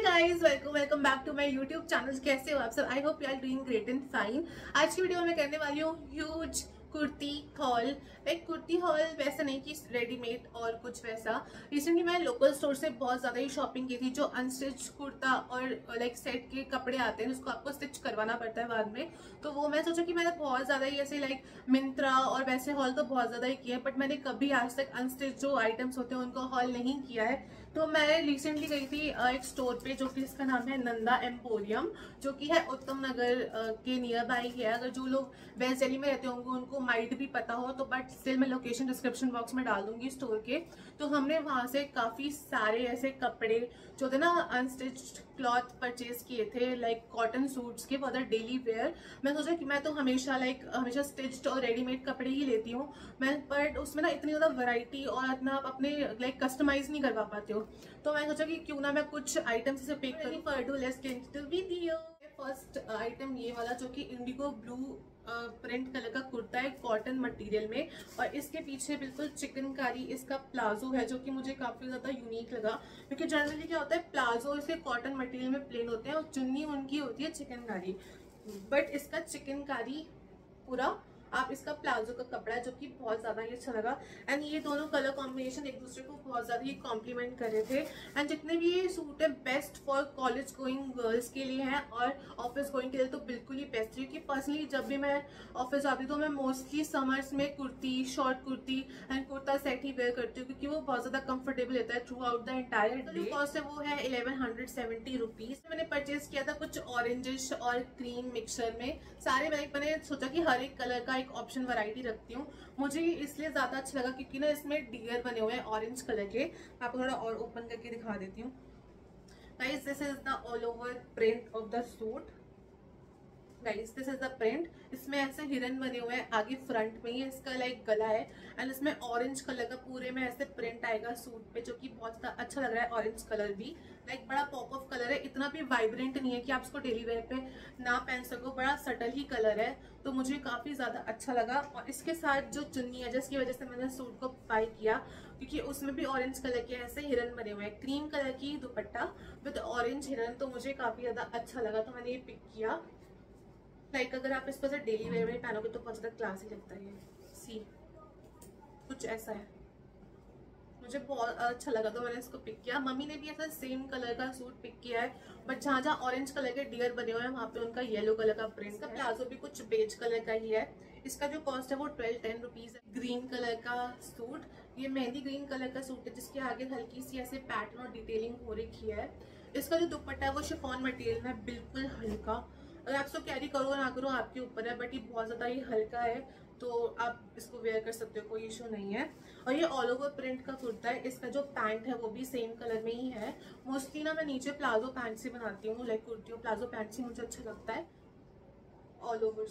Guys, welcome back to my YouTube channel. कैसे हो आप सब? I hope you are doing great and fine. आज की वीडियो में मैं करने वाली हूँ huge kurti haul. Like kurti haul वैसा नहीं कि रेडीमेड और कुछ वैसा। रिसेंटली मैं लोकल स्टोर से बहुत ज़्यादा ही शॉपिंग की थी। जो अनस्टिच कुर्ता और लाइक सेट के कपड़े आते हैं जिसको आपको स्टिच करवाना पड़ता है बाद में, तो वो मैं सोचा कि मैंने बहुत ज़्यादा ही ऐसे लाइक मिंत्रा और वैसे हॉल तो बहुत ज़्यादा ही किया है, बट मैंने कभी आज तक अनस्टिच जो आइटम्स होते हैं उनको हॉल नहीं किया है। तो मैं रिसेंटली गई थी एक स्टोर पे जो कि इसका नाम है नंदा एम्पोरियम, जो कि है उत्तम नगर के नियर बाई है। अगर जो लोग वेस्ट दिल्ली में रहते होंगे उनको माइट भी पता हो तो, बट स्टिल मैं लोकेशन डिस्क्रिप्शन बॉक्स में डाल दूंगी स्टोर के। तो हमने वहां से काफी सारे ऐसे कपड़े जो थे ना अनस्टिच्ड क्लॉथ परचेज किए थे, लाइक कॉटन सूट्स के फॉर द डेली वेयर। मैं सोचा कि मैं तो हमेशा स्टिच्ड और रेडीमेड कपड़े ही लेती हूँ मैं, बट उसमें ना इतनी ज्यादा वैरायटी और इतना आप अपने लाइक कस्टमाइज नहीं करवा पाते हो। तो मैं सोचा कि क्यों ना मैं कुछ आइटम्स से पिक करूँ for do let's get into video. First item ये वाला जो कि इंडिगो ब्लू प्रिंट कलर का कुर्ता है कॉटन मटेरियल में, और इसके पीछे बिल्कुल चिकनकारी इसका प्लाजो है जो कि मुझे काफी ज्यादा यूनिक लगा। क्योंकि जनरली क्या होता है, प्लाजो इसके कॉटन मटेरियल में प्लेन होते हैं और चुन्नी उनकी होती है चिकनकारी, बट इसका चिकनकारी पूरा आप इसका प्लाजो का कपड़ा है जो कि बहुत ज्यादा ही अच्छा लगा। एंड ये दोनों कलर कॉम्बिनेशन एक दूसरे को बहुत ज्यादा ही कॉम्प्लीमेंट कर रहे थे। एंड जितने भी ये सूट है best for college going girls के लिए है और ऑफिस गोइंग के लिए तो बिल्कुल ही बेस्ट है। क्योंकि पर्सनली जब भी मैं ऑफिस जाती हूँ तो मैं मोस्टली समर्स में kurti, short kurti and kurta set ही वेयर करती हूँ, क्योंकि वो बहुत ज्यादा कंफर्टेबल रहता है throughout the entire day. Cost है वो है 1170 रुपीज। मैंने परचेज किया था कुछ ऑरेंजिश और क्रीम मिक्सचर में सारे। मैंने सोचा कि हर एक कलर का एक ऑप्शन वैरायटी रखती हूँ। मुझे इसलिए ज्यादा अच्छा लगा क्योंकि ना इसमें डियर बने हुए हैं ऑरेंज कलर के। मैं आपको थोड़ा और ओपन करके दिखा देती हूँ। Guys, this is the all over print of the suit. Guys, this is the print. इसमें ऐसे हिरन बने हुए हैं आगे फ्रंट में ही, इसका लाइक गला है। एंड इसमें ऑरेंज कलर का पूरे में ऐसे प्रिंट आएगा सूट पे, जो कि बहुत अच्छा लग रहा है। ऑरेंज कलर भी लाइक बड़ा पॉप ऑफ कलर है, इतना भी वाइब्रेंट नहीं है कि आप इसको डेली वेयर पे ना पहन सको। बड़ा सटल ही कलर है, तो मुझे काफी ज्यादा अच्छा लगा। और इसके साथ जो चुन्नी है जिसकी वजह से मैंने सूट को बाय किया, क्योंकि उसमें भी ऑरेंज कलर के ऐसे हिरन बने हुए हैं, क्रीम कलर की दुपट्टा विद ऑरेंज हिरन, तो मुझे काफी ज्यादा अच्छा लगा, तो मैंने ये पिक किया। लाइक अगर आप इसको डेली वेयर में पहनोगे तो बहुत ज्यादा क्लासी लगता है। ये सी कुछ ऐसा है, मुझे बहुत अच्छा लगा तो मैंने इसको पिक किया। मम्मी ने भी ऐसा सेम कलर का सूट पिक किया है, बट जहाँ जहाँ ऑरेंज कलर के डियर बने हुए हैं वहाँ पे उनका येलो कलर का प्रिंट का प्लाजो भी कुछ बेज कलर का ही है। इसका जो कॉस्ट है वो 1210 रुपीज है। ग्रीन कलर का सूट, ये मेहंदी ग्रीन कलर का सूट है जिसके आगे हल्की सी ऐसे पैटर्न और डिटेलिंग हो रखी है। इसका जो दुपट्टा है वो शिफॉन मटेरियल में, बिल्कुल हल्का। अगर आप इसको कैरी करो ना करो आपके ऊपर है, बट ये बहुत ज्यादा ही हल्का है, तो आप इसको वेयर कर सकते हो, कोई इशू नहीं है। और ये ऑल ओवर प्रिंट का कुर्ता है। इसका जो पैंट है वो भी सेम कलर में ही है। मोस्टली ना मैं नीचे प्लाजो पैंट से बनाती हूँ, लाइक कुर्तियों प्लाजो पैंट से मुझे अच्छा लगता है। ऑल ओवर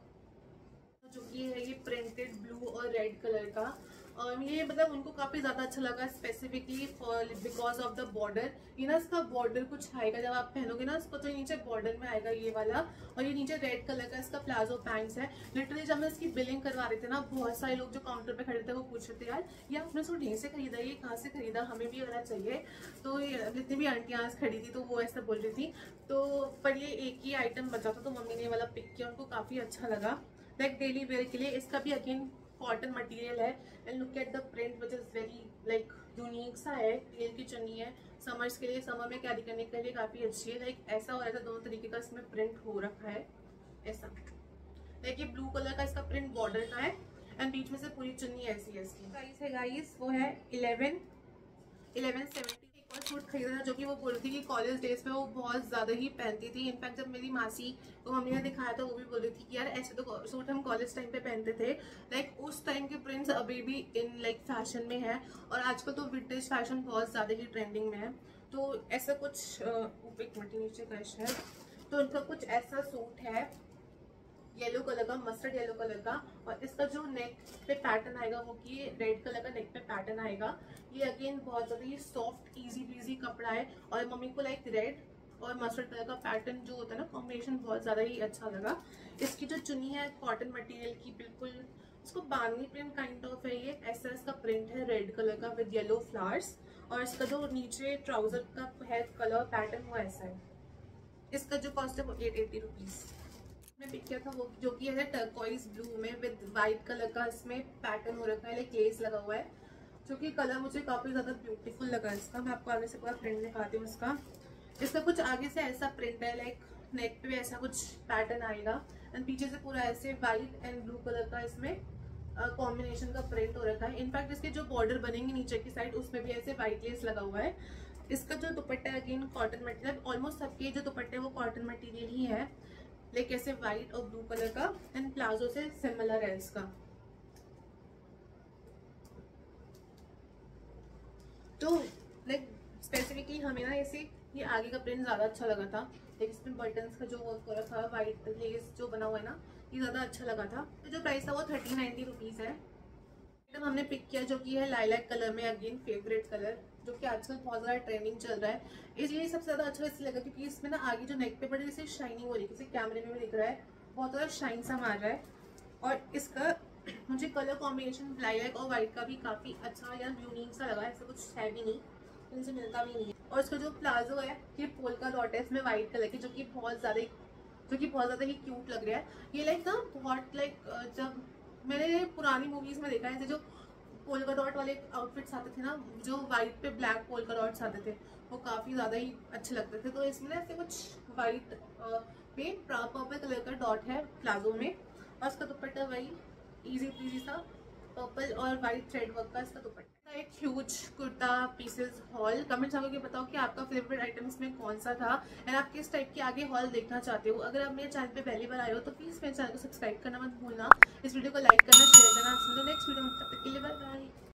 सूट जो कि है ये प्रिंटेड ब्लू और रेड कलर का, और ये मतलब उनको काफी ज्यादा अच्छा लगा specifically for because of the border. ये ना इसका बॉर्डर कुछ आएगा जब आप पहनोगे ना इसको, तो नीचे बॉर्डर में आएगा ये वाला, और ये नीचे रेड कलर का इसका प्लाजो पैंट्स है। लिटरली जब मैं इसकी बिलिंग करवा रहे थे ना, बहुत सारे लोग जो काउंटर पे खड़े थे वो पूछ रहे थे, यार ये आपने सूट यहीं से खरीदा, ये कहाँ से खरीदा, हमें भी आना चाहिए। तो जितनी भी आंटियां खड़ी थी तो वो ऐसा बोल रही थी। तो पर ये एक ही आइटम बचा था तो मम्मी ने वाला पिक किया, उनको काफी अच्छा लगा लाइक डेली वेयर के लिए। इसका भी अगेन कॉटन मटेरियल है। And look at the print which is very like unique सा है। रियल की चुन्नी है, समर्स के लिए, समर में कैरी करने के लिए काफी अच्छी है। लाइक ऐसा और ऐसा दोनों तरीके का इसमें प्रिंट हो रखा है। ऐसा लाइक ये ब्लू कलर का इसका प्रिंट बॉर्डर का है, एंड बीच में से पूरी चुन्नी ऐसी है। इसकी प्राइस है गाइस वो है 1170। एक और सूट खरीदा था जो कि वो बोल रही थी कि कॉलेज डेज पे वो बहुत ज्यादा ही पहनती थी। इनफैक्ट जब मेरी मासी को मम्मी ने दिखाया था वो भी बोल रही थी कि यार ऐसे तो सूट हम कॉलेज टाइम पे पहनते थे। लाइक उस टाइम के प्रिंट्स अभी भी इन लाइक फैशन में है, और आजकल तो विंटेज फैशन बहुत ज्यादा ही ट्रेंडिंग में है। तो ऐसा कुछ एक मिनट नीचे कश है, तो उनका कुछ ऐसा सूट है येलो कलर का, मस्टर्ड येलो कलर का, और इसका जो नेक पे पैटर्न आएगा वो कि रेड कलर का नेक पे पैटर्न आएगा। ये अगेन बहुत ज्यादा ही सॉफ्ट इजी ब्रीजी कपड़ा है, और मम्मी को लाइक रेड और मस्टर्ड कलर का पैटर्न जो होता है ना कॉम्बिनेशन बहुत ज्यादा ही अच्छा लगा। इसकी जो चुन्नी है कॉटन मटेरियल की, बिल्कुल इसको बांधनी प्रिंट काइंड ऑफ है। ये ऐसा इसका प्रिंट है रेड कलर का विद येलो फ्लावर्स, और इसका जो नीचे ट्राउजर का है कलर पैटर्न वो ऐसा है। इसका जो कॉस्ट है वो 880 रुपीज़। मैं पिक किया था वो जो कि है टर्कोइज ब्लू में विद वाइट कलर का इसमें पैटर्न हो रखा है, लाइक लेस लगा हुआ है, जो कि कलर मुझे काफ़ी ज़्यादा ब्यूटीफुल लगा इसका। मैं आपको आगे से पूरा प्रिंट दिखाती हूँ इसका कुछ आगे से ऐसा प्रिंट है, लाइक नेक पे ऐसा कुछ पैटर्न आएगा एंड पीछे से पूरा ऐसे वाइट एंड ब्लू कलर का इसमें कॉम्बिनेशन का प्रिंट हो रखा है। इनफैक्ट इसके जो बॉर्डर बनेंगे नीचे की साइड उसमें भी ऐसे वाइट लेस लगा हुआ है। इसका जो दुपट्टा है अगेन कॉटन मटेरियल, ऑलमोस्ट सबके जो दुपट्टे वो कॉटन मटेरियल ही है, लाइक ऐसे वाइट और ब्लू कलर का एंड प्लाजो से सिमिलर है इसका। तो लाइक स्पेसिफिकली हमें ना ऐसे ये आगे का प्रिंट ज़्यादा अच्छा लगा था, लेकिन इसमें बटन्स का जो वर्क हो रखा है, वाइट लेस जो बना हुआ है ना, ये ज़्यादा अच्छा लगा था। तो जो प्राइस था वो 1390 रुपीज़ है। एकदम हमने पिक किया जो कि है लाइलैक कलर में, अगेन फेवरेट कलर जो कि आजकल बहुत ज़्यादा ट्रेंडिंग चल रहा है। इसलिए सबसे ज़्यादा अच्छा इसलिए लगा क्योंकि इसमें ना आगे जो नेक पे बड़े जैसे शाइनिंग हो रही है, जैसे कैमरे में भी दिख रहा है, बहुत ज़्यादा शाइन सा मार रहा है। और इसका मुझे कलर कॉम्बिनेशन लाइलैक और वाइट का भी काफ़ी अच्छा या यूनिक सा लगा, ऐसा कुछ है भी नहीं, इनसे मिलता भी नहीं है। और इसका जो प्लाजो है ये पोल्का डॉट है इसमें वाइट कलर की, जो कि बहुत ज़्यादा ही क्यूट लग रहा है। ये लाइक ना बहुत लाइक जब मैंने पुरानी मूवीज़ में देखा है, जो पोल्का डॉट वाले आउटफिट्स आते थे ना, जो वाइट पे ब्लैक पोल्का डॉट्स आते थे, वो काफ़ी ज़्यादा ही अच्छे लगते थे। तो इसमें ना ऐसे कुछ वाइट पे पर्पल कलर का डॉट है प्लाजो में, और इसका दुपट्टा वही इजी पीजी सा पर्पल और वाइट थ्रेड वर्क का इसका दुपट्टा। एक huge kurta pieces haul. Comments आगे बताओ कि आपका फेवरेट आइटम इसमें कौन सा था एंड आप किस टाइप के आगे हॉल देखना चाहते हो। अगर आप मेरे चैनल पे पहली बार आए हो तो प्लीज़ मेरे चैनल को सब्सक्राइब करना मत भूलना, इस वीडियो को लाइक करना, शेयर करना। नेक्स्ट वीडियो में, तब तक के लिए बाय बाय।